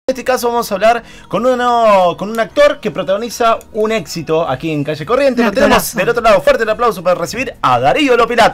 En este caso vamos a hablar con un actor que protagoniza un éxito aquí en Calle Corrientes. Lo tenemos del otro lado. Fuerte el aplauso para recibir a Darío Lopilato.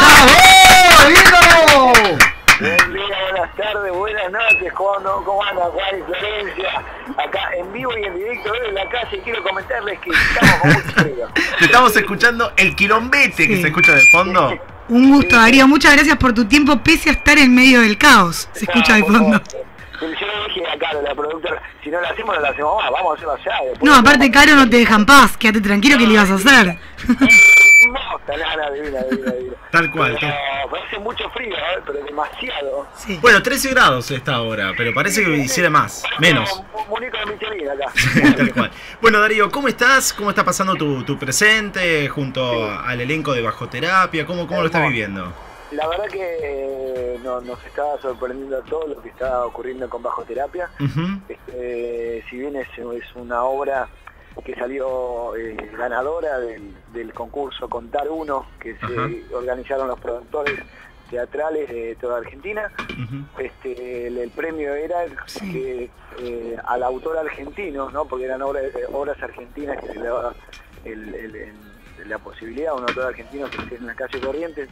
¡Bravo! Buen día, buenas tardes, buenas noches, ¿cómo anda Juan y Florencia? Acá en vivo y en directo desde la calle, quiero comentarles que estamos con mucho frío. Te estamos escuchando el quilombete que se escucha de fondo. Un gusto, Darío, muchas gracias por tu tiempo, pese a estar en medio del caos. Se escucha de fondo. Yo le dije a Caro, la productora, si no la hacemos, no la hacemos más, vamos a hacerlo allá. No, aparte Caro no te deja en paz, quédate tranquilo que le ibas a hacer. Hermosa, nada, divina. Tal cual. Pero hace mucho frío, pero demasiado. Sí. Bueno, 13 grados está ahora, pero parece que hiciera más, menos. Muñeco de Michelin acá. Tal cual. Bueno, Darío, ¿cómo estás? ¿Cómo está pasando tu presente junto al elenco de Bajo Terapia? ¿Cómo lo estás viviendo? La verdad que nos está sorprendiendo todo lo que está ocurriendo con Bajo Terapia. Si bien es una obra que salió ganadora del concurso Contar Uno, que se organizaron los productores teatrales de toda Argentina. El premio era que, al autor argentino, ¿no? Porque eran obras argentinas que se le daba la posibilidad a un autor argentino que esté en la Calle Corrientes.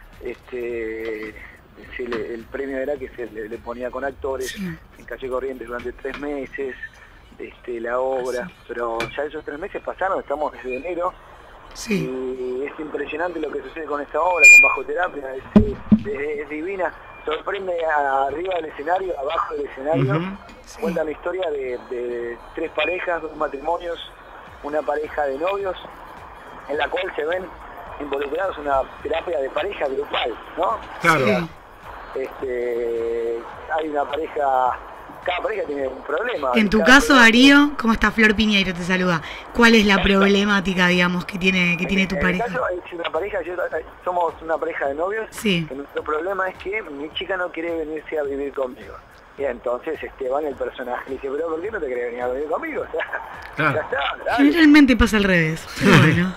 El premio era que se le ponía con actores en Calle Corrientes durante 3 meses la obra, pero ya esos 3 meses pasaron, estamos desde enero. Y es impresionante lo que sucede con esta obra, con Bajo Terapia, es divina, sorprende arriba del escenario, abajo del escenario. Cuenta la historia de 3 parejas, 2 matrimonios, una pareja de novios, en la cual se ven involucrados en una terapia de pareja grupal, ¿no? Claro. Hay una pareja, cada pareja tiene un problema. En tu caso, Darío, ¿cómo está? Flor Piñeiro te saluda. ¿Cuál es la problemática, digamos, que tiene tu pareja? En mi caso, es una pareja, somos una pareja de novios. Sí. Que nuestro problema es que mi chica no quiere venirse a vivir conmigo. Y entonces Esteban, el personaje, le dice, pero ¿por qué no te querés venir a vivir conmigo? O sea, claro. Ya está, dale. Generalmente pasa al revés, pero bueno.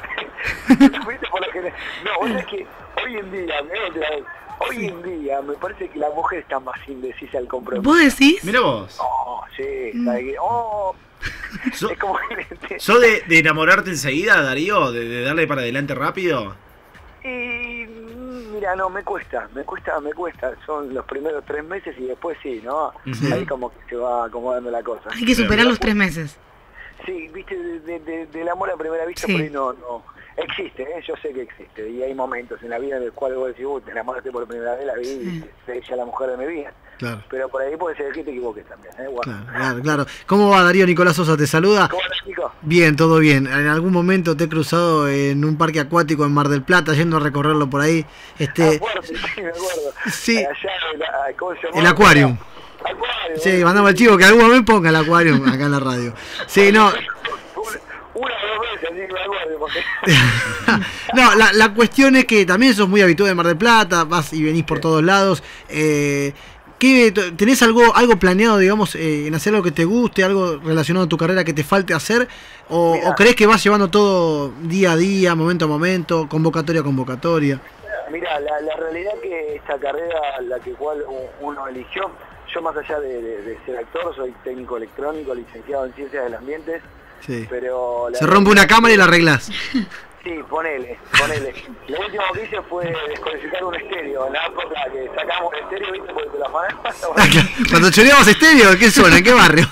No, vos sabés que hoy en día me parece que la mujer está más indecisa al compromiso. ¿Vos decís? Mira vos. Oh, sí, ¿sabés qué? Es como que... ¿Sos de enamorarte enseguida, Darío? ¿De darle para adelante rápido? Y mira, no, me cuesta. Son los primeros 3 meses y después sí, ¿no? Ahí como que se va acomodando la cosa. Hay que superar los 3 meses. Sí, viste, del amor a primera vista por ahí no existe, yo sé que existe, y hay momentos en la vida en el cual vos decís, te enamoraste por primera vez, la vi y es ella la mujer de mi vida. Claro. Pero por ahí puede ser que te equivoques también, Claro. ¿Cómo va, Darío? Nicolás Sosa te saluda. ¿Cómo andás, Nico? Bien, todo bien. En algún momento te he cruzado en un parque acuático en Mar del Plata, yendo a recorrerlo por ahí. Fuerte, sí, me acuerdo. Sí. Allá, ¿cómo se llama? El Aquarium. Acuario. Sí, mandamos al chivo que algún momento ponga el Aquarium acá en la radio. Sí, no. Una o 2 veces, así que me acuerdo. Porque... No, la cuestión es que también sos muy habitual de Mar del Plata, vas y venís por todos lados. ¿Tenés algo planeado, digamos, en hacer algo que te guste, algo relacionado a tu carrera que te falte hacer? ¿O crees que vas llevando todo día a día, momento a momento, convocatoria a convocatoria? Mira, la realidad que esta carrera, la que cual uno eligió, yo más allá de ser actor, soy técnico electrónico, licenciado en Ciencias del Ambiente. Sí. Pero se rompe una cámara y la arreglás. Sí, ponele. Lo último que hice fue descodificar un estéreo. En la época que sacamos el estéreo, ¿viste? Porque te la manejas. Cuando choreamos estéreo, ¿qué zona? ¿En qué barrio?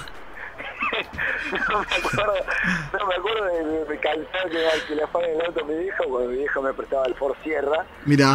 No me acuerdo de calzar que la fan en el auto mi viejo, cuando mi viejo me prestaba el Ford Sierra. Mirá.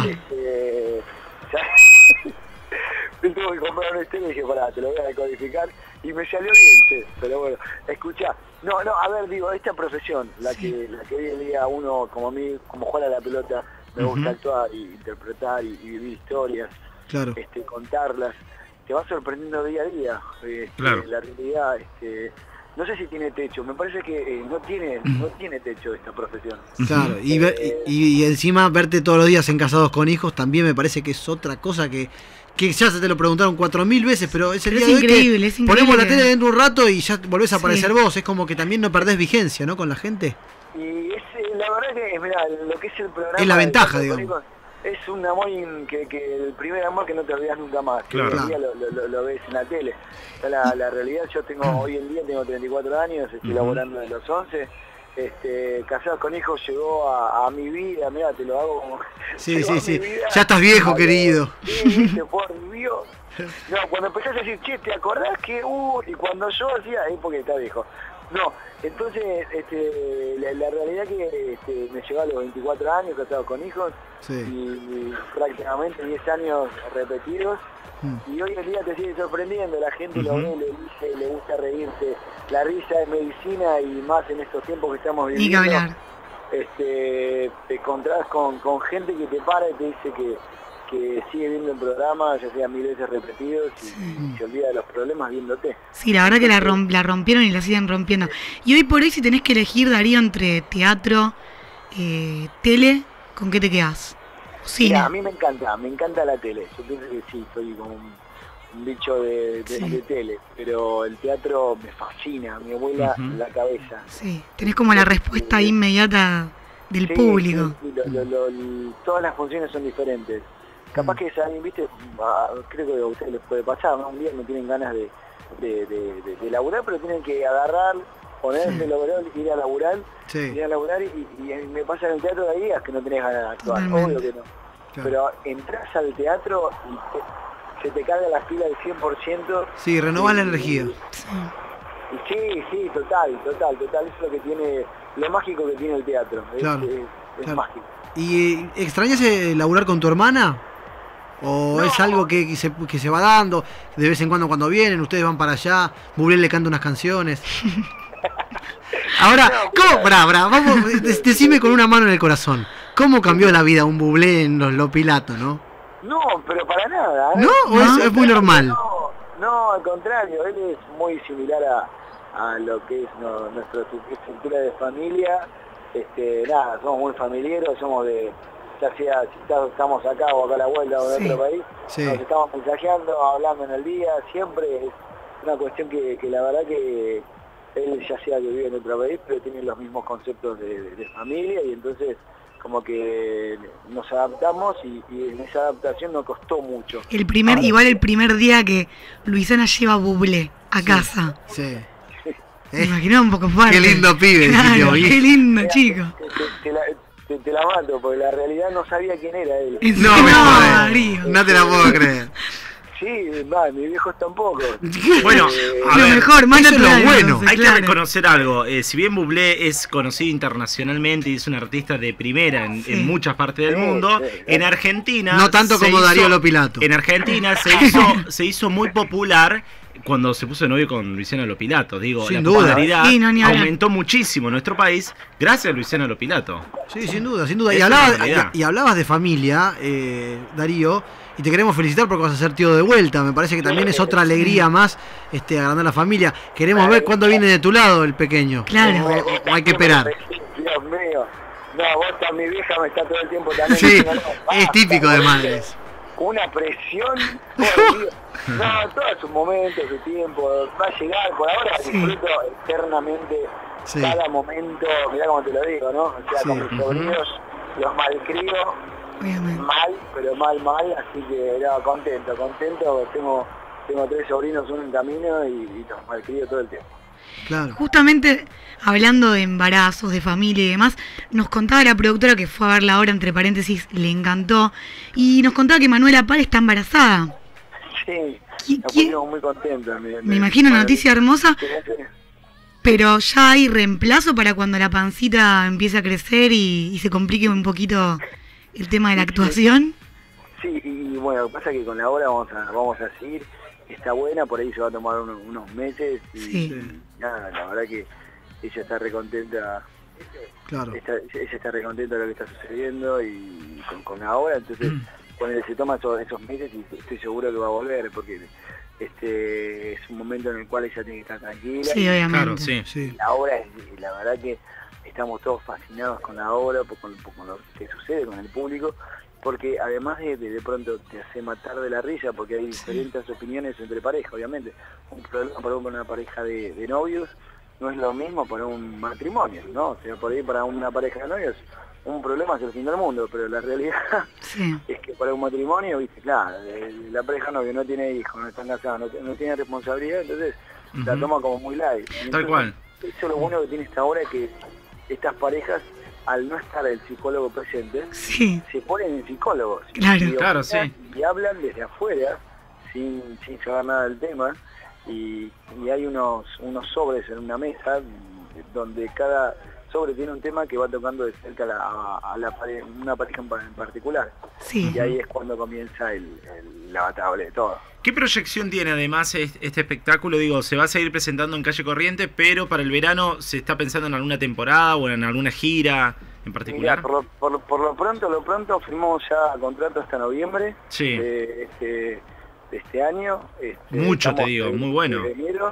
Yo tuve que comprar un estéreo y dije, pará, te lo voy a decodificar. Y me salió bien, che. Pero bueno, escuchá. No, a ver, digo, esta profesión, la que hoy en día uno, como a mí, como juega a la pelota, me gusta actuar y interpretar y vivir historias, claro. Contarlas, te va sorprendiendo día a día. Claro. La realidad, no sé si tiene techo, me parece que no tiene techo esta profesión. Claro, y encima verte todos los días en Casados con Hijos también me parece que es otra cosa que ya se te lo preguntaron 4000 veces, pero es el día de hoy que ponemos la tele dentro un rato y ya volvés a aparecer vos, es como que también no perdés vigencia, ¿no? Con la gente. Y la verdad que, mirá, lo que es el programa... Es la ventaja, digamos. es un amor que el primer amor que no te olvidas nunca más, que hoy en día lo ves en la tele. La realidad, yo hoy en día tengo 34 años, estoy laborando de los 11, Casados con Hijos llegó a mi vida, mira, te lo hago como... Sí, ya estás viejo, querido. Sí, por Dios. No, cuando empezás a decir, che, ¿te acordás que y cuando yo hacía, es porque está viejo. No, entonces, la realidad que me llegó a los 24 años, Casados con Hijos, y prácticamente 10 años repetidos, y hoy en día te sigue sorprendiendo, la gente lo ve, le gusta reírse, la risa es medicina, y más en estos tiempos que estamos viviendo. Y que hablar. Te encontrás con gente que te para y te dice que sigue viendo el programa, ya sea 1000 veces repetidos, y se olvida de los problemas viéndote. Sí, la verdad que la rompieron y la siguen rompiendo. Y hoy por hoy, si tenés que elegir, Darío, entre teatro, tele, ¿con qué te quedás? Cine. Mira, a mí me encanta la tele. Yo pienso que sí, soy como un bicho de tele, pero el teatro me fascina, me vuela la cabeza. Sí, tenés como la respuesta inmediata del público. Sí, todas las funciones son diferentes. Capaz que alguien, viste, creo que a ustedes les puede pasar, ¿no? Un día no tienen ganas de laburar, pero tienen que agarrar, ponerse el overol, ir a laburar, y me pasa en el teatro de días que no tenés ganas de actuar, obvio que no. Claro. Pero entras al teatro y se te carga la pila del 100%. Sí, renovás la energía. Sí, total, eso es lo que tiene, lo mágico que tiene el teatro, es mágico. ¿Y extrañas laburar con tu hermana? ¿O es algo que se va dando de vez en cuando vienen, ustedes van para allá, Bublé le canta unas canciones? Ahora, ¿cómo? Vamos, decime con una mano en el corazón, ¿cómo cambió la vida un Bublé en los Lopilato, no? No, pero para nada. ¿No? ¿O es muy normal? No, al contrario, él es muy similar a lo que es nuestra estructura de familia. Nada, somos muy familiares, somos ya sea si estamos acá o acá a la vuelta o en otro país, nos estamos mensajeando, hablando en el día, siempre es una cuestión que la verdad que él ya sea que vive en otro país, pero tiene los mismos conceptos de familia, y entonces como que nos adaptamos, y en esa adaptación nos costó mucho. Igual el primer día que Luisana lleva a Bublé a casa. Sí. Me imaginaba un poco fuerte. Qué lindo pibe. Claro, qué lindo chico. Te la mato, porque la realidad no sabía quién era él. No te la puedo creer. Sí, mis viejos tampoco. Bueno, a lo ver, mejor, más eso es lo bueno. Hay claro. que reconocer algo. Si bien Bublé es conocido internacionalmente y es un artista de primera en muchas partes del mundo, en Argentina... No tanto como Darío Lopilato. En Argentina se hizo muy popular cuando se puso de novio con Luciano Lopilato. Digo, sin la duda. popularidad aumentó muchísimo en nuestro país gracias a Luciano Lopilato. Sí, sin duda. Y hablabas de familia, Darío, y te queremos felicitar porque vas a ser tío de vuelta. Me parece que también es otra alegría más agrandar la familia. Queremos ver cuándo viene de tu lado el pequeño. Claro. O hay que esperar. Dios mío. No, mi vieja me está todo el tiempo también. Sí, es típico de madres. Una presión, por Dios. No, todo su momento, su tiempo, va a llegar. Por ahora disfruto eternamente cada momento. Mirá cómo te lo digo, ¿no? O sea, con mis sobrinos los malcrio. Mal, pero mal, así que contento. Tengo 3 sobrinos, uno en camino, y los malcrio todo el tiempo. Claro. Justamente hablando de embarazos, de familia y demás, nos contaba la productora que fue a verla ahora, entre paréntesis, le encantó, y nos contaba que Manuela Pal está embarazada. Sí, nos pusimos muy contentos. Me imagino una noticia hermosa, pero ya hay reemplazo para cuando la pancita empiece a crecer y se complique un poquito el tema de la actuación. Sí, y bueno, pasa que con la obra vamos a seguir. Está buena, por ahí se va a tomar unos meses, y nada, la verdad que ella está recontenta. Claro. Ella está recontenta de lo que está sucediendo y con la obra, entonces cuando se toma esos meses, y estoy seguro que va a volver, porque es un momento en el cual ella tiene que estar tranquila. Sí, obviamente. Claro, sí. La obra, la verdad que estamos todos fascinados con la obra, con lo que sucede con el público, porque además de pronto te hace matar de la risa, porque hay diferentes opiniones entre parejas, obviamente. Un problema para una pareja de novios no es lo mismo para un matrimonio, ¿no? O sea, por ahí para una pareja de novios un problema es el fin del mundo, pero la realidad es que para un matrimonio, viste, claro, la pareja que no tiene hijos, no están casados, no tiene responsabilidad, entonces la toma como muy light. Tal cual. Eso es lo bueno que tiene esta hora, que estas parejas, al no estar el psicólogo presente, se ponen en psicólogos. Claro, Y hablan desde afuera, sin saber nada del tema, y hay unos sobres en una mesa, donde cada sobre tiene un tema que va tocando de cerca a una pareja en particular. Y ahí es cuando comienza la batalla de todo. ¿Qué proyección tiene además este espectáculo? Digo, se va a seguir presentando en Calle Corrientes, pero para el verano ¿se está pensando en alguna temporada o en alguna gira en particular? Mirá, por lo pronto firmamos ya contrato hasta noviembre de este año. Mucho, te digo, muy bueno. De enero.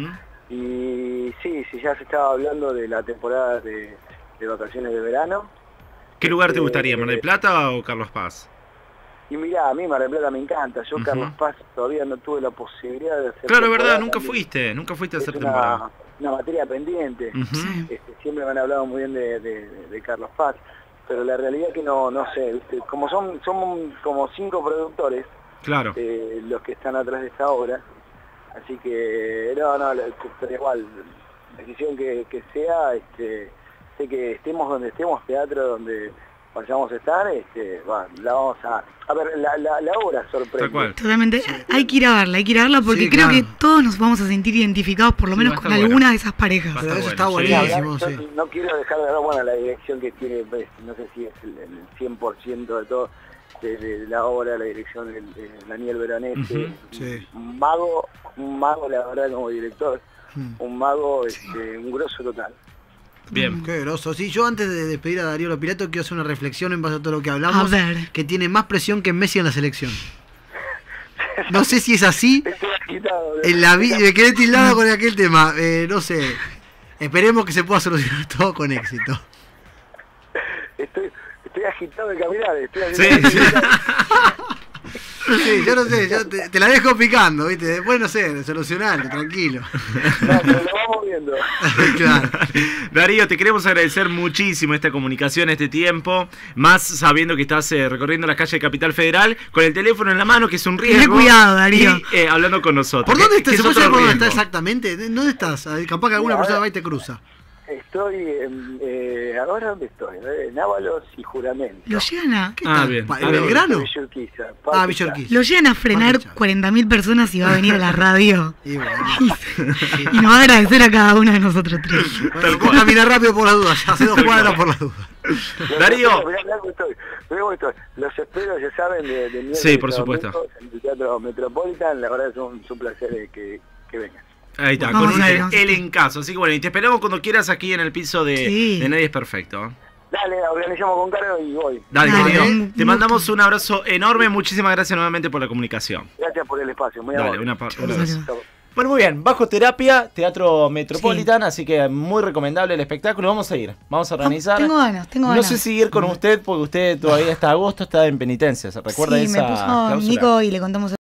Y sí, ya se estaba hablando de la temporada de vacaciones de verano. ¿Qué lugar te gustaría, Mar del Plata o Carlos Paz? Y mirá, a mí Mar del Plata me encanta. Yo Carlos Paz todavía no tuve la posibilidad de hacer. Claro, es verdad, nunca fuiste a hacer temporada. Una materia pendiente. Siempre me han hablado muy bien de Carlos Paz, pero la realidad es que no sé, ¿viste? Como son como 5 productores, los que están atrás de esta obra. Así que, pero igual, decisión que sea, sé que estemos donde estemos, teatro donde vayamos a estar, la vamos a ver, la obra sorprende. Totalmente, hay que ir a verla porque creo que todos nos vamos a sentir identificados, por lo menos con alguna de esas parejas. Pero eso está buenísimo, No quiero dejar de ver, la dirección que tiene, no sé si es el 100% de todo, de la obra, la dirección de Daniel Veronese, un mago la verdad como director, un mago, un grosso total. Bien. Qué groso. Sí, yo antes de despedir a Darío Lopilato quiero hacer una reflexión en base a todo lo que hablamos, que tiene más presión que Messi en la selección. No sé si es así. Estoy agitado, me quedé tildado con aquel tema. No sé. Esperemos que se pueda solucionar todo con éxito. Estoy agitado de caminar, Sí, yo no sé, te la dejo picando, ¿viste? Después, no sé, solucionarlo, tranquilo. No, pero lo vamos viendo. Claro. Darío, te queremos agradecer muchísimo esta comunicación, este tiempo, más sabiendo que estás recorriendo las calles de Capital Federal, con el teléfono en la mano, que es un riesgo. Ten cuidado, Darío. Y hablando con nosotros. ¿Por dónde estás? ¿Se puede saber por dónde estás exactamente? ¿Dónde estás? Capaz que alguna persona va y te cruza. Estoy ahora ¿dónde estoy? En Ábalos y Juramento. ¿Lo llegan a...? ¿Qué tal? Bien. ¿En Belgrano? Villa Urquiza. Lo llegan a frenar 40.000 personas y va a venir a la radio. Y bueno. Y nos va a agradecer a cada uno de nosotros tres. Bueno, caminar rápido por las dudas, hace 2 cuadras por las dudas. Darío. Los espero, ya saben, de mi sí, por supuesto. En el Teatro Metropolitan, la verdad es un placer que vengan. Ahí está, con un elencazo. Así que bueno, y te esperamos cuando quieras aquí en el piso de Nadie es Perfecto. Dale, organizamos con Carlos y voy. Dale, querido. Te mandamos un abrazo enorme. Muchísimas gracias nuevamente por la comunicación. Gracias por el espacio. Muy amable. Un abrazo. Bueno, muy bien. Bajo Terapia, Teatro Metropolitan, así que muy recomendable el espectáculo. Vamos a ir, vamos a organizar. Tengo ganas. No sé si ir con usted, porque usted todavía hasta agosto está en penitencia. ¿Se recuerda esa me puso cláusula? Nico y le contamos